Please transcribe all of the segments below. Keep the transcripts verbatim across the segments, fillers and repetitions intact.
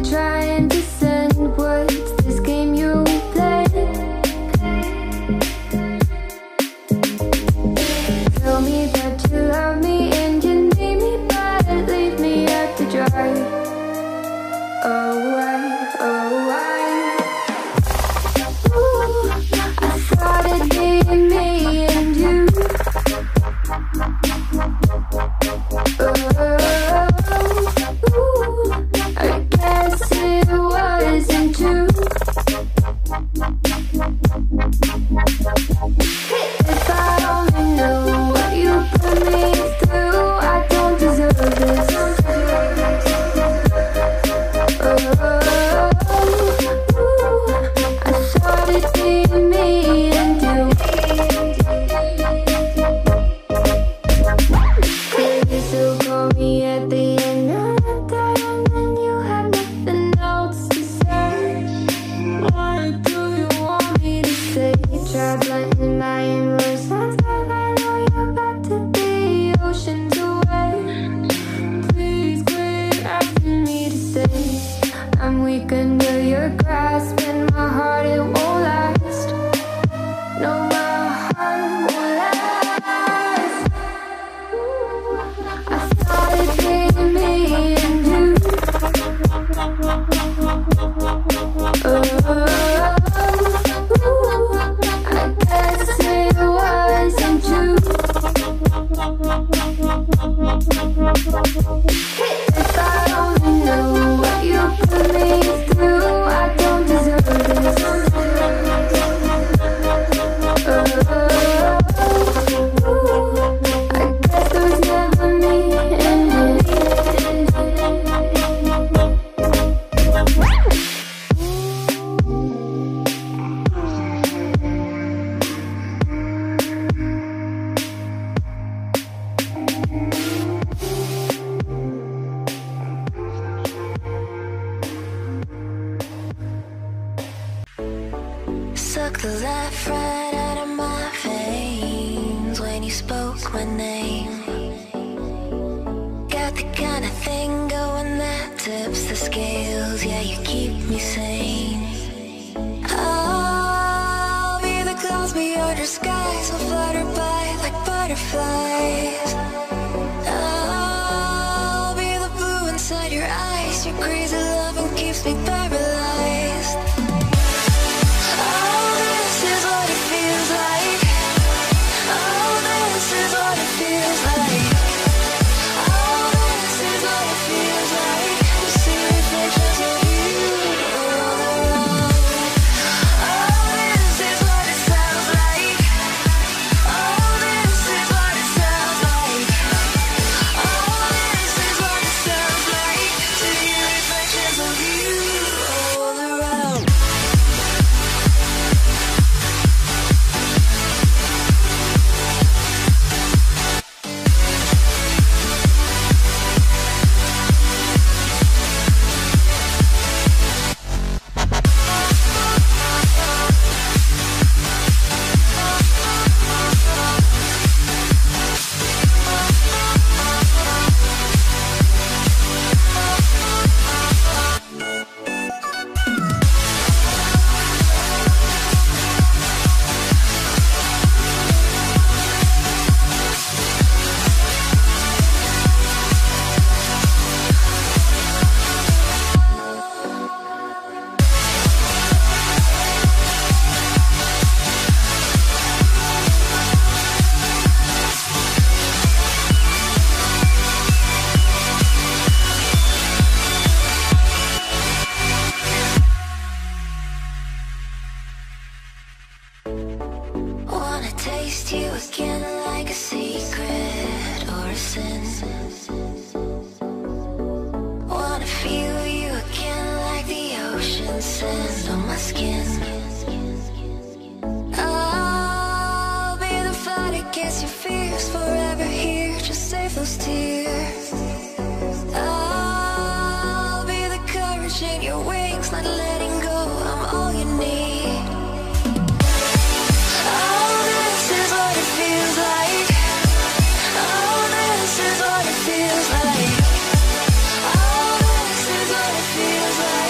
trying to send words, this game you play. Tell me that you love me and you need me, but leave me out to dry. Oh why, oh why? Ooh, I thought it'd be me and you. Oh, ooh, I guess it wasn't true. If I only knew what you put me through, I don't deserve this. Oh, ooh, I thought it'd be me and you. Baby, so call me at the end of the day, and then you have nothing else to say. What do you want me to say? Try blending my emotions, but I know you're about to be oceans away. Please quit asking me to stay. I'm weak under your grasp, and my heart, it won't last. No, my heart won't last. I thought it'd be me and you. Oh, ooh, I guess it wasn't true. If I only knew what you put me through, I don't deserve this. Oh, ooh, I guess there was never me in it. Suck the life right out of my veins when you spoke my name. Got the kind of thing going that tips the scales. Yeah, you keep me sane. I'll be the clouds beyond your skies, will flutter by like butterflies. I'll be the blue inside your eyes. Your crazy loving keeps me paralyzed. Oh, this is what it feels like. Oh, this is what it feels like. Oh, this is what it feels like to see reflections of you all around. Oh, this is what it sounds like. Oh, this is what it sounds like. Oh, this is what it sounds like to hear reflections of you all around. Wanna taste you again like a secret or a sin. Wanna feel you again like the ocean sand on my skin. I'll be the fight against your fears, forever here, just save those tears. I'll be the courage in your wings, not letting go, I'm all you need. Oh, this is what it feels like. Oh, this is what it feels like. Oh, this is what it feels like.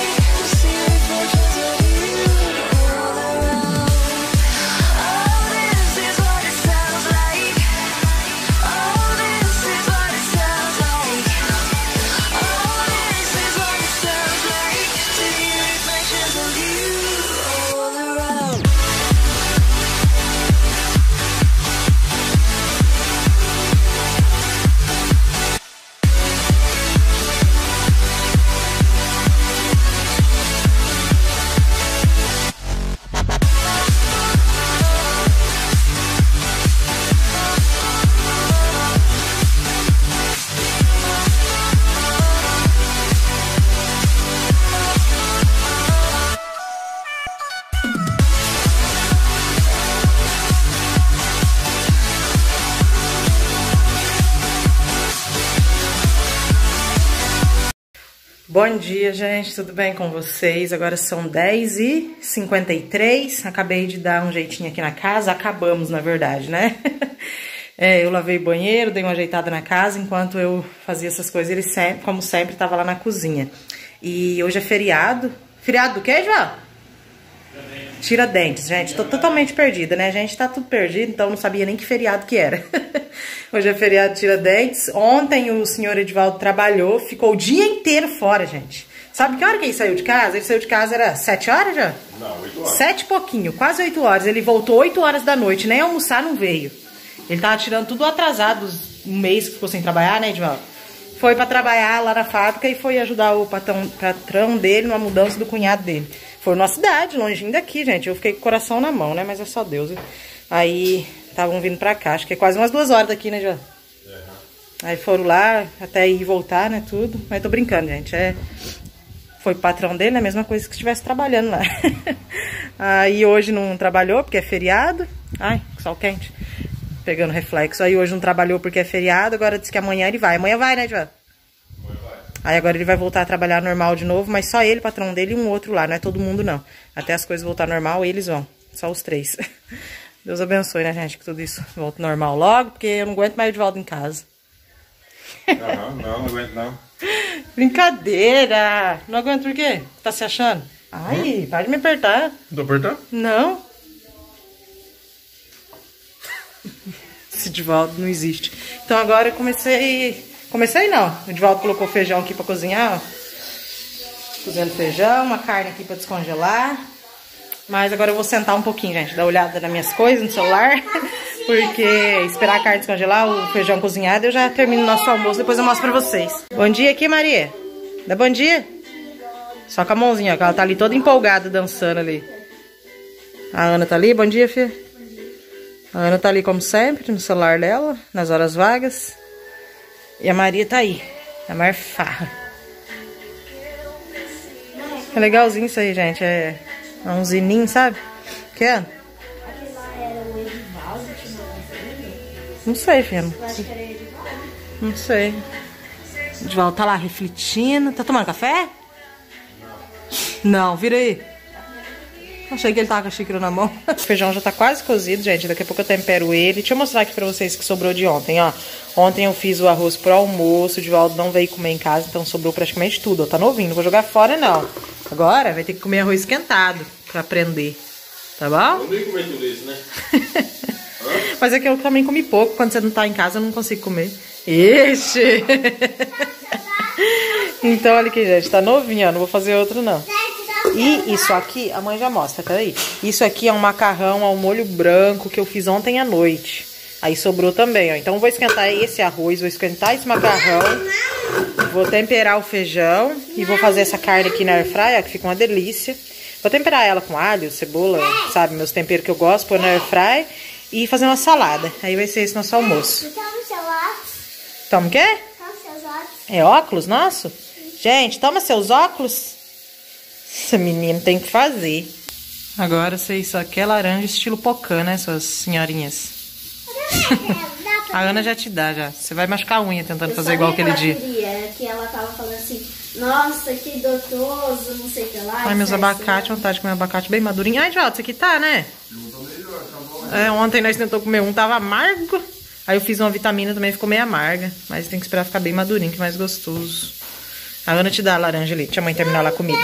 Bom dia, gente, tudo bem com vocês? Agora são dez e cinquenta e três, acabei de dar um jeitinho aqui na casa, acabamos na verdade, né? É, eu lavei o banheiro, dei uma ajeitada na casa enquanto eu fazia essas coisas, ele sempre, como sempre, tava lá na cozinha. E hoje é feriado, feriado do quê, João? Tiradentes, gente, tô totalmente perdida, né? A gente tá tudo perdido, então não sabia nem que feriado que era. Hoje é feriado Tiradentes. Ontem o senhor Edivaldo trabalhou, ficou o dia inteiro fora, gente. Sabe que hora que ele saiu de casa? Ele saiu de casa, era sete horas já? Não, oito horas. Sete e pouquinho, quase oito horas. Ele voltou oito horas da noite, nem almoçar não veio. Ele tava tirando tudo atrasado, um mês que ficou sem trabalhar, né, Edivaldo? Foi pra trabalhar lá na fábrica e foi ajudar o patrão, patrão dele numa mudança do cunhado dele. Foi na cidade, longinho daqui, gente. Eu fiquei com o coração na mão, né? Mas é só Deus. Aí, estavam vindo pra cá. Acho que é quase umas duas horas daqui, né, João? Uhum. Aí foram lá, até ir e voltar, né? Tudo. Mas tô brincando, gente. É... Foi o patrão dele, né? A mesma coisa que estivesse trabalhando lá. Aí hoje não trabalhou, porque é feriado. Ai, sol quente. Pegando reflexo. Aí hoje não trabalhou porque é feriado. Agora disse que amanhã ele vai. Amanhã vai, né, João? Aí agora ele vai voltar a trabalhar normal de novo, mas só ele, patrão dele e um outro lá, não é todo mundo não. Até as coisas voltar normal, eles vão, só os três. Deus abençoe, né, gente, que tudo isso volte normal logo, porque eu não aguento mais o Edivaldo em casa. Não, não, não aguento não. Brincadeira! Não aguento por quê? Tá se achando? Ai, hum? Para de me apertar. Tô apertando? Não. Esse Edivaldo não existe. Então agora eu comecei... Comecei não, o Edivaldo colocou feijão aqui pra cozinhar, ó. Cozinhando feijão, uma carne aqui pra descongelar. Mas agora eu vou sentar um pouquinho, gente, dar uma olhada nas minhas coisas no celular. Porque esperar a carne descongelar, o feijão cozinhado, eu já termino o nosso almoço, depois eu mostro pra vocês. Bom dia aqui, Maria. Dá bom dia? Só com a mãozinha, ó, que ela tá ali toda empolgada, dançando ali. A Ana tá ali, bom dia, filha. A Ana tá ali como sempre, no celular dela, nas horas vagas. E a Maria tá aí, a Marfarra. É legalzinho isso aí, gente. É, é um zininho, sabe? Que é? Aquele lá era o Edivaldo, tinha uma... Não sei, filho. Eu acho que era Edivaldo. Não sei. O Edivaldo tá lá refletindo. Tá tomando café? Não. Não, vira aí. Achei que ele tava com a xícara na mão. O feijão já tá quase cozido, gente. Daqui a pouco eu tempero ele. Deixa eu mostrar aqui pra vocês que sobrou de ontem, ó. Ontem eu fiz o arroz pro almoço. O Edivaldo não veio comer em casa, então sobrou praticamente tudo. Ó, tá novinho, não vou jogar fora, não. Agora vai ter que comer arroz esquentado pra aprender. Tá bom? Eu nem comer tudo isso, né? Mas é que eu também comi pouco. Quando você não tá em casa, eu não consigo comer. Ixi! Então, olha aqui, gente. Tá novinho, ó. Não vou fazer outro, não. E isso aqui, a mãe já mostra, peraí. Isso aqui é um macarrão ao molho branco que eu fiz ontem à noite. Aí sobrou também, ó. Então eu vou esquentar esse arroz, vou esquentar esse macarrão. Vou temperar o feijão e vou fazer essa carne aqui na airfryer, que fica uma delícia. Vou temperar ela com alho, cebola, sabe, meus temperos que eu gosto, pôr na airfryer e fazer uma salada. Aí vai ser esse nosso almoço. Toma o seu óculos. Toma o quê? Toma os seus óculos. É óculos nosso? Gente, toma seus óculos. Essa menina tem que fazer. Agora vocês só quer laranja estilo pocã, né, suas senhorinhas? A Ana já te dá, já. Você vai machucar a unha tentando fazer igual aquele dia. Queria, que ela tava falando assim, nossa, que gostoso, não sei o que lá. Ai, meus abacate, vontade de comer abacate bem madurinho. Ai, Jota, isso aqui tá, né? É, ontem nós tentou comer um, tava amargo. Aí eu fiz uma vitamina, também ficou meio amarga. Mas tem que esperar ficar bem madurinho, que é mais gostoso. A Ana te dá a laranja ali. Deixa a mãe terminar lá a comida.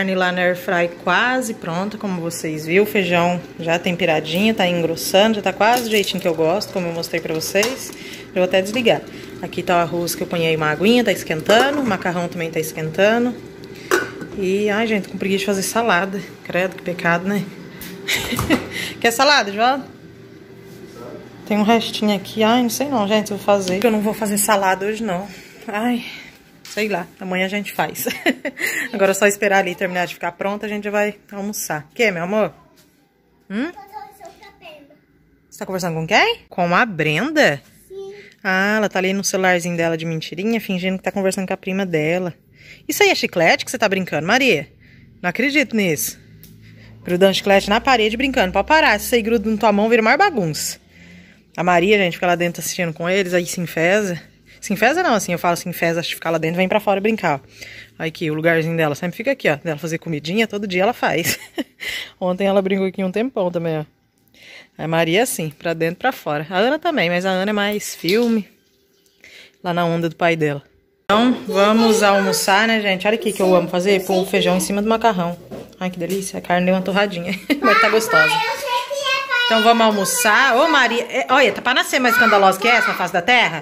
carne lá na airfry quase pronta, como vocês viram. O feijão já temperadinho, tá engrossando, já tá quase do jeitinho que eu gosto, como eu mostrei pra vocês. Eu vou até desligar. Aqui tá o arroz que eu ponhei uma aguinha, tá esquentando. O macarrão também tá esquentando. E, ai, gente, tô com preguiça de fazer salada. Credo, que pecado, né? Quer salada, João? Tem um restinho aqui. Ai, não sei não, gente, se eu vou fazer. Eu não vou fazer salada hoje, não. Ai, sei lá. Amanhã a gente faz. Agora é só esperar ali terminar de ficar pronta, a gente já vai almoçar. O que, meu amor? Hum? Você tá conversando com quem? Com a Brenda? Sim. Ah, ela tá ali no celularzinho dela de mentirinha, fingindo que tá conversando com a prima dela. Isso aí é chiclete que você tá brincando, Maria? Não acredito nisso. Grudando chiclete na parede brincando. Pode parar, se isso aí gruda na tua mão, vira mais bagunça. A Maria, gente, fica lá dentro assistindo com eles, aí se enfesa. Se enfesa não, assim, eu falo se enfesa, acho que ficar lá dentro, vem pra fora brincar, ó. Aí aqui, o lugarzinho dela sempre fica aqui, ó. Dela fazer comidinha, todo dia ela faz. Ontem ela brincou aqui um tempão também, ó. A Maria, assim, pra dentro e pra fora. A Ana também, mas a Ana é mais filme. Lá na onda do pai dela. Então, vamos almoçar, né, gente? Olha aqui que eu amo fazer, pôr o feijão em cima do macarrão. Ai, que delícia, a carne deu uma torradinha. Mas tá gostosa. Então vamos almoçar. Ô, Maria, é, olha, tá pra nascer mais escandalosa que essa na face da terra?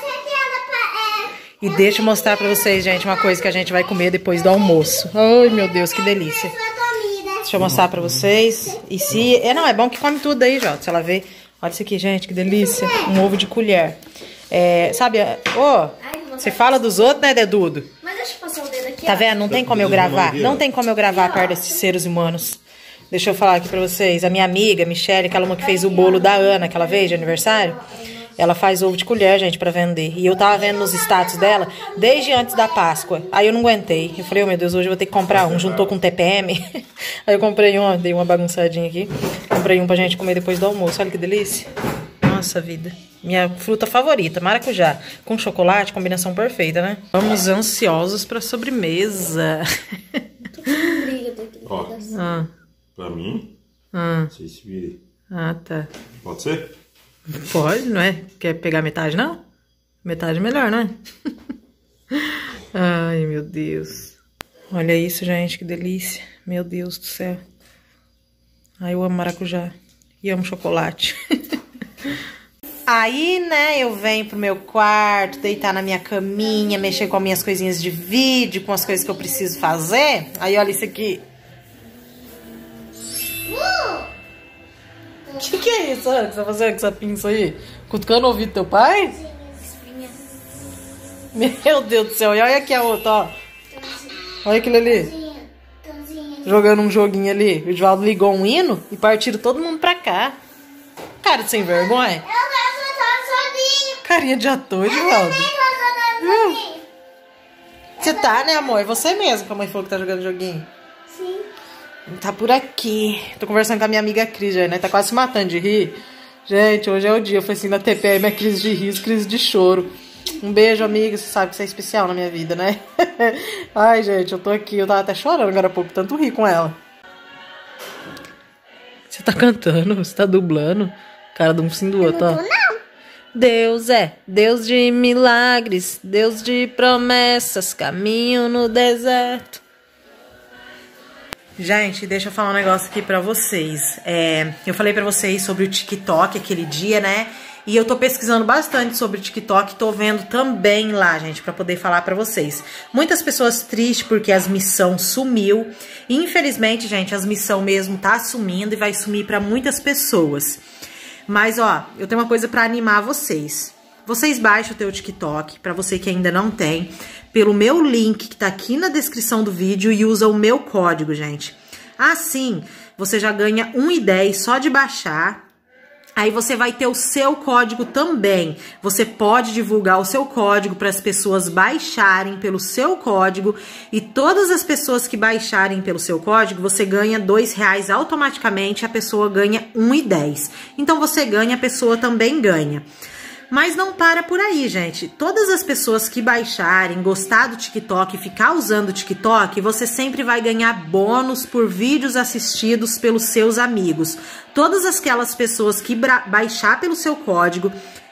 E deixa eu mostrar pra vocês, gente, uma coisa que a gente vai comer depois do almoço. Ai, meu Deus, que delícia. Deixa eu mostrar pra vocês. E se... É, não, é bom que come tudo aí, Jota. Se ela ver... Olha isso aqui, gente, que delícia. Um ovo de colher. É, sabe, ô, oh, você fala dos outros, né, Dedudo? Mas deixa eu passar o dedo aqui, tá vendo? Não tem como eu gravar. Não tem como eu gravar perto desses seres humanos. Deixa eu falar aqui pra vocês. A minha amiga, Michelle, aquela uma que fez o bolo da Ana aquela vez de aniversário, ela faz ovo de colher, gente, pra vender. E eu tava vendo nos status dela desde antes da Páscoa. Aí eu não aguentei. Eu falei, oh, meu Deus, hoje eu vou ter que comprar um. Juntou com o T P M. Aí eu comprei um, ó, dei uma bagunçadinha aqui. Comprei um pra gente comer depois do almoço. Olha que delícia. Nossa vida. Minha fruta favorita, maracujá. Com chocolate, combinação perfeita, né? Vamos ansiosos pra sobremesa. Ó, Ah. pra mim, Ah. vocês se virem. Ah, tá. Pode ser? Pode, não é? Quer pegar metade, não? Metade melhor, não é? Ai, meu Deus. Olha isso, gente, que delícia. Meu Deus do céu. Ai, eu amo maracujá. E amo chocolate. Aí, né, eu venho pro meu quarto, deitar na minha caminha, mexer com as minhas coisinhas de vídeo, com as coisas que eu preciso fazer. Aí, olha isso aqui. O que, que é isso, Ana, que você tá fazendo com essa pinça aí? Cutucando o ouvido do teu pai? Meu Deus do céu, e olha aqui a outra, ó. Olha aquilo ali. Jogando um joguinho ali. O Edvaldo ligou um hino e partiram todo mundo pra cá. Cara de sem vergonha. Carinha de ator, Edvaldo. Hum. Você tá, né, amor? É você mesmo que a mãe falou que tá jogando joguinho. Sim. Tá por aqui. Tô conversando com a minha amiga Cris, né? Tá quase se matando de rir. Gente, hoje é o dia. Eu fui assim na T P M, é crise de riso, crise de choro. Um beijo, amiga. Você sabe que você é especial na minha vida, né? Ai, gente, eu tô aqui. Eu tava até chorando agora há pouco, tanto rir com ela. Você tá cantando, você tá dublando. Cara de um sim do outro, ó. Não. Deus é Deus de milagres, Deus de promessas, caminho no deserto. Gente, deixa eu falar um negócio aqui pra vocês. É, eu falei pra vocês sobre o TikTok aquele dia, né? E eu tô pesquisando bastante sobre o TikTok, tô vendo também lá, gente, pra poder falar pra vocês. Muitas pessoas tristes porque as missão sumiu. E, infelizmente, gente, as missão mesmo tá sumindo e vai sumir pra muitas pessoas. Mas, ó, eu tenho uma coisa pra animar vocês. Vocês baixam o teu TikTok, pra você que ainda não tem, pelo meu link que tá aqui na descrição do vídeo e usa o meu código, gente. Assim, você já ganha um e dez só de baixar. Aí você vai ter o seu código também. Você pode divulgar o seu código para as pessoas baixarem pelo seu código. E todas as pessoas que baixarem pelo seu código, você ganha dois reais automaticamente. A pessoa ganha um e dez. Então você ganha, a pessoa também ganha. Mas não para por aí, gente. Todas as pessoas que baixarem, gostar do TikTok e ficar usando o TikTok, você sempre vai ganhar bônus por vídeos assistidos pelos seus amigos. Todas aquelas pessoas que baixar pelo seu código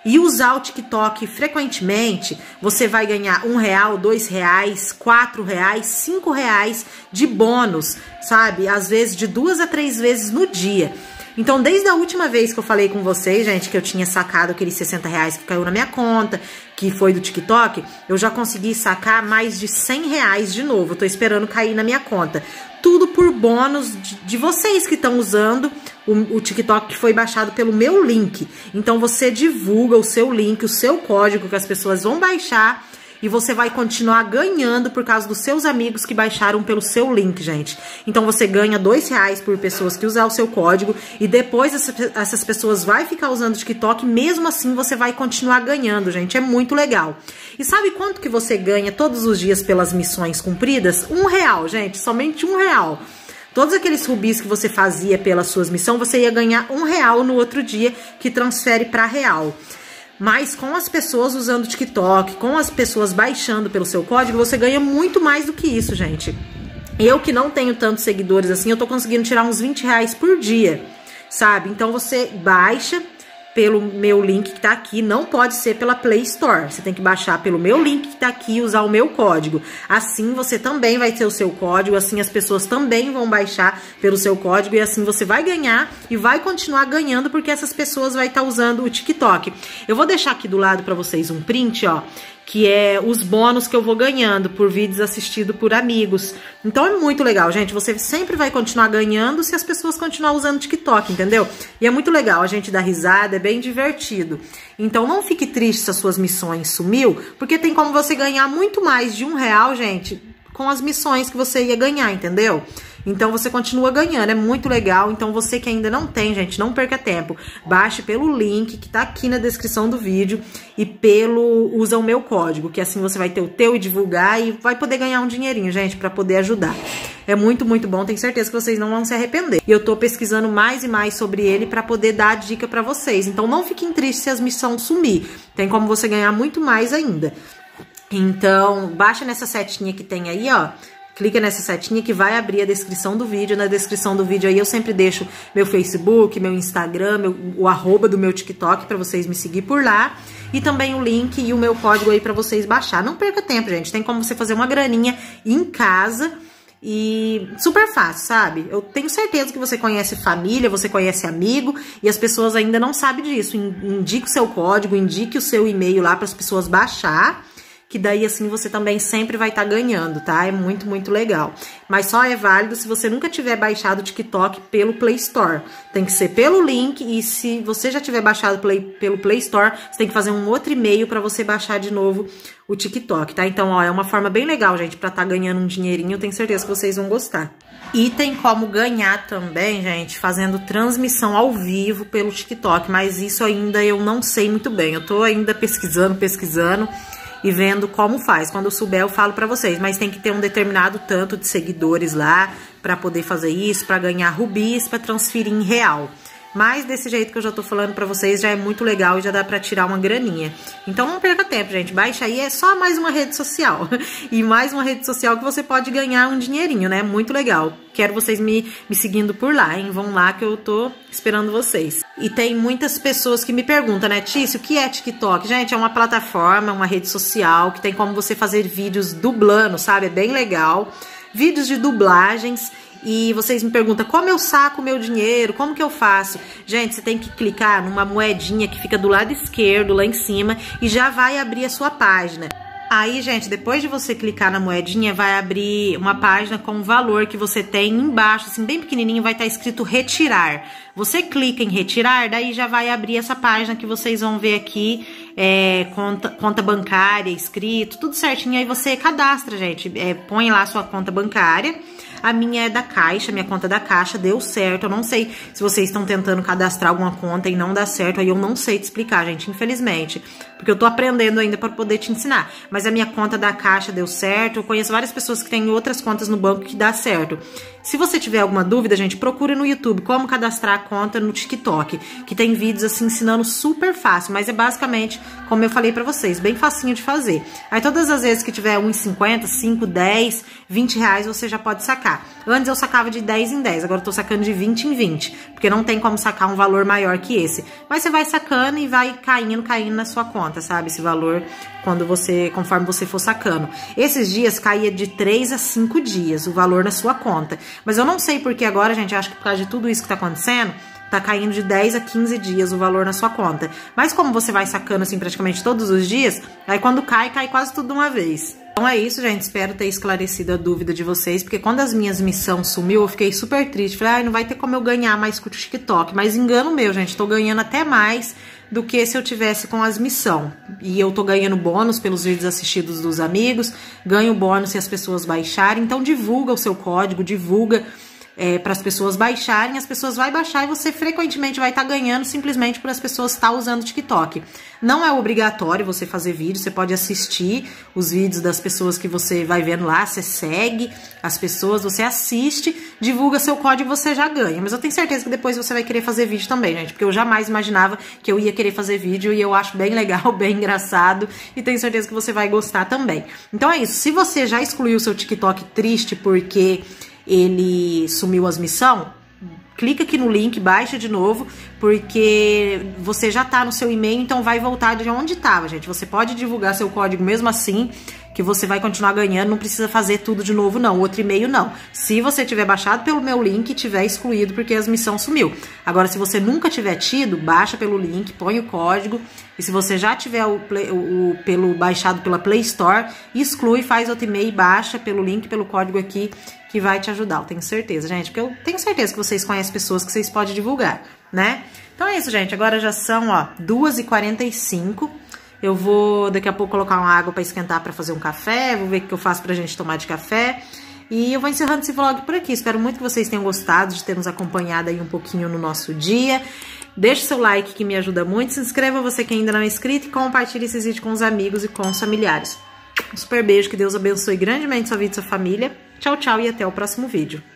e usar o TikTok frequentemente, você vai ganhar um real, dois reais, quatro reais, cinco reais de bônus, sabe? Às vezes de duas a três vezes no dia. Então, desde a última vez que eu falei com vocês, gente, que eu tinha sacado aqueles sessenta reais que caiu na minha conta, que foi do TikTok, eu já consegui sacar mais de cem reais de novo. Eu tô esperando cair na minha conta. Tudo por bônus de, de vocês que estão usando o, o TikTok que foi baixado pelo meu link. Então, você divulga o seu link, o seu código que as pessoas vão baixar e você vai continuar ganhando por causa dos seus amigos que baixaram pelo seu link, gente. Então, você ganha dois reais por pessoas que usar o seu código e depois essa, essas pessoas vão ficar usando o TikTok, mesmo assim você vai continuar ganhando, gente. É muito legal. E sabe quanto que você ganha todos os dias pelas missões cumpridas? Um real, gente. Somente um real. Todos aqueles rubis que você fazia pelas suas missões, você ia ganhar um real no outro dia, que transfere para real. Mas com as pessoas usando o TikTok, com as pessoas baixando pelo seu código, você ganha muito mais do que isso, gente. Eu que não tenho tantos seguidores assim, eu tô conseguindo tirar uns vinte reais por dia, sabe? Então você baixa pelo meu link que tá aqui, não pode ser pela Play Store. Você tem que baixar pelo meu link que tá aqui e usar o meu código. Assim você também vai ter o seu código, assim as pessoas também vão baixar pelo seu código e assim você vai ganhar e vai continuar ganhando porque essas pessoas vai estar usando o TikTok. Eu vou deixar aqui do lado pra vocês um print, ó, que é os bônus que eu vou ganhando por vídeos assistidos por amigos. Então é muito legal, gente. Você sempre vai continuar ganhando se as pessoas continuarem usando o TikTok, entendeu? E é muito legal, a gente dá risada, é bem divertido. Então não fique triste se as suas missões sumiu, porque tem como você ganhar muito mais de um real, gente, com as missões que você ia ganhar, entendeu? Então você continua ganhando, é muito legal. Então você que ainda não tem, gente, não perca tempo. Baixe pelo link que tá aqui na descrição do vídeo e pelo usa o meu código, que assim você vai ter o teu e divulgar e vai poder ganhar um dinheirinho, gente, pra poder ajudar. É muito, muito bom, tenho certeza que vocês não vão se arrepender. E eu tô pesquisando mais e mais sobre ele pra poder dar dica pra vocês. Então não fiquem tristes se as missões sumir. Tem como você ganhar muito mais ainda. Então, baixa nessa setinha que tem aí, ó. Clica nessa setinha que vai abrir a descrição do vídeo. Na descrição do vídeo aí eu sempre deixo meu Facebook, meu Instagram, meu, o arroba do meu TikTok pra vocês me seguir por lá. E também o link e o meu código aí pra vocês baixar. Não perca tempo, gente. Tem como você fazer uma graninha em casa e super fácil, sabe? Eu tenho certeza que você conhece família, você conhece amigo e as pessoas ainda não sabem disso. Indique o seu código, indique o seu e-mail lá para as pessoas baixar. Que daí assim você também sempre vai estar tá ganhando, tá? É muito, muito legal. Mas só é válido se você nunca tiver baixado o TikTok pelo Play Store. Tem que ser pelo link e se você já tiver baixado play, pelo Play Store, você tem que fazer um outro e-mail para você baixar de novo o TikTok, tá? Então, ó, é uma forma bem legal, gente, pra estar tá ganhando um dinheirinho. Eu tenho certeza que vocês vão gostar. E tem como ganhar também, gente, fazendo transmissão ao vivo pelo TikTok. Mas isso ainda eu não sei muito bem. Eu tô ainda pesquisando, pesquisando e vendo como faz. Quando eu souber, eu falo pra vocês. Mas tem que ter um determinado tanto de seguidores lá pra poder fazer isso, pra ganhar rubis, pra transferir em real. Mas desse jeito que eu já tô falando pra vocês, já é muito legal e já dá pra tirar uma graninha. Então não perca tempo, gente. Baixa aí, é só mais uma rede social. E mais uma rede social que você pode ganhar um dinheirinho, né? Muito legal. Quero vocês me, me seguindo por lá, hein? Vão lá que eu tô esperando vocês. E tem muitas pessoas que me perguntam, né, Tício, o que é TikTok? Gente, é uma plataforma, uma rede social que tem como você fazer vídeos dublando, sabe? É bem legal. Vídeos de dublagens. E vocês me perguntam, como eu saco o meu dinheiro? Como que eu faço? Gente, você tem que clicar numa moedinha que fica do lado esquerdo, lá em cima, e já vai abrir a sua página. Aí, gente, depois de você clicar na moedinha, vai abrir uma página com o valor que você tem embaixo, assim, bem pequenininho, vai estar escrito retirar. Você clica em retirar, daí já vai abrir essa página que vocês vão ver aqui, é, conta, conta bancária, escrito, tudo certinho. Aí você cadastra, gente, é, põe lá a sua conta bancária. A minha é da Caixa, minha conta da Caixa deu certo. Eu não sei se vocês estão tentando cadastrar alguma conta e não dá certo. Aí eu não sei te explicar, gente, infelizmente. Porque eu tô aprendendo ainda para poder te ensinar. Mas a minha conta da Caixa deu certo. Eu conheço várias pessoas que têm outras contas no banco que dá certo. Se você tiver alguma dúvida, gente, procure no YouTube como cadastrar a conta no TikTok. Que tem vídeos assim ensinando super fácil. Mas é basicamente como eu falei pra vocês, bem facinho de fazer. Aí todas as vezes que tiver um e cinquenta, cinco, dez, vinte reais, você já pode sacar. Antes eu sacava de dez em dez, agora eu tô sacando de vinte em vinte, porque não tem como sacar um valor maior que esse. Mas você vai sacando e vai caindo, caindo na sua conta, sabe? Esse valor, quando você, conforme você for sacando. Esses dias caía de três a cinco dias o valor na sua conta. Mas eu não sei porque agora, gente, eu acho que por causa de tudo isso que tá acontecendo, tá caindo de dez a quinze dias o valor na sua conta. Mas como você vai sacando assim praticamente todos os dias, aí quando cai, cai quase tudo de uma vez. Então é isso, gente. Espero ter esclarecido a dúvida de vocês, porque quando as minhas missões sumiu, eu fiquei super triste. Falei, ai, não vai ter como eu ganhar mais com o TikTok. Mas engano meu, gente. Tô ganhando até mais do que se eu tivesse com as missões. E eu tô ganhando bônus pelos vídeos assistidos dos amigos, ganho bônus se as pessoas baixarem. Então divulga o seu código, divulga É, para as pessoas baixarem, as pessoas vão baixar e você frequentemente vai estar tá ganhando simplesmente por as pessoas estar tá usando o TikTok. Não é obrigatório você fazer vídeo, você pode assistir os vídeos das pessoas que você vai vendo lá, você segue as pessoas, você assiste, divulga seu código e você já ganha. Mas eu tenho certeza que depois você vai querer fazer vídeo também, gente, porque eu jamais imaginava que eu ia querer fazer vídeo e eu acho bem legal, bem engraçado e tenho certeza que você vai gostar também. Então é isso, se você já excluiu o seu TikTok triste porque ele sumiu as missões, clica aqui no link, baixa de novo, porque você já tá no seu e-mail, então vai voltar de onde tava, gente. Você pode divulgar seu código mesmo assim, que você vai continuar ganhando, não precisa fazer tudo de novo não, outro e-mail não. Se você tiver baixado pelo meu link e tiver excluído porque as missões sumiu. Agora, se você nunca tiver tido, baixa pelo link, põe o código, e se você já tiver o, play, o, o pelo baixado pela Play Store, exclui, faz outro e-mail, baixa pelo link, pelo código aqui, que vai te ajudar, eu tenho certeza, gente, porque eu tenho certeza que vocês conhecem pessoas que vocês podem divulgar, né? Então é isso, gente, agora já são, ó, duas e quarenta e cinco, eu vou daqui a pouco colocar uma água pra esquentar pra fazer um café, vou ver o que eu faço pra gente tomar de café, e eu vou encerrando esse vlog por aqui, espero muito que vocês tenham gostado de ter nos acompanhado aí um pouquinho no nosso dia. Deixe seu like que me ajuda muito, se inscreva você que ainda não é inscrito e compartilhe esse vídeo com os amigos e com os familiares. Um super beijo, que Deus abençoe grandemente sua vida e sua família. Tchau, tchau e até o próximo vídeo.